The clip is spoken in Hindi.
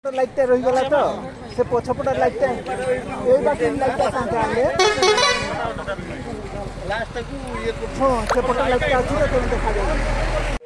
लाइटटा रही गला तो से पछपट लाइटटा ए बाटे लाइटटा संताले लास्ट को ये से पट लाइटटा अछि तो देखा जाय।